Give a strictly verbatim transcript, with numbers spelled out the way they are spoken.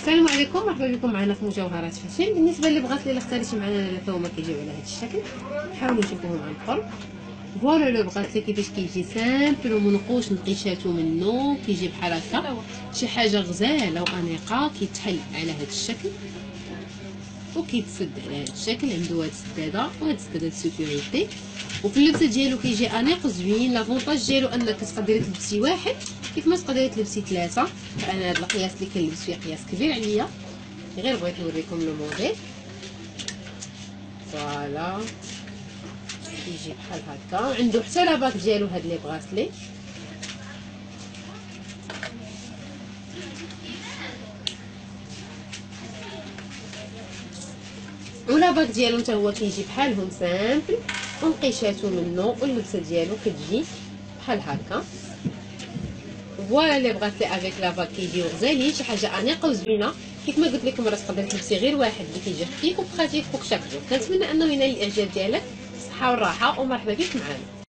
السلام عليكم، مرحبا بكم معنا في مجوهرات فاشن. بالنسبه اللي بغات اللي اختاريتي معنا الثومه كيجيو على هذا الشكل، حاولوا تشوفوهم عن قرب. فوالا لو بغات لي كيفاش كيجي سامبل ومنقوش نقيشاتو منه، كيجي بحال هكا شي حاجه غزاله وانيقه، كيتحل على هذا الشكل وكيتسد على هذا الشكل. عنده هاد السداده وهاد السداده سيكوريتي، وفي اللبسه ديالو كيجي انيق زوين. لافونطاج ديالو انك تقدري تلبسي واحد كيف ما تقدري تلبسي ثلاثه. انا هاد القياس اللي كنلبس فيه قياس كبير عليا، غير بغيت نوريكم لو موديل. فوالا كيجي بحال هكا، عنده حتى لاباك ديالو هاد لي بغاسلي. ولاباك ديالو حتى هو كيجي بحالهم سامبل ونقيشاتو منه، واللبسه ديالو كتجي بحال هكا. فوالا اللي بغات لي افيك لافاك كيجيو غزالين، شي حاجه انيقه وزوينه. كيف ما قلت لكم راه تقدري تلبسي غير واحد اللي كيجي خفيف وبخاتيف فوق شاك جو. كنتمنى انه ينال الاعجاب ديالك. الصحه والراحه ومرحبا بك معنا.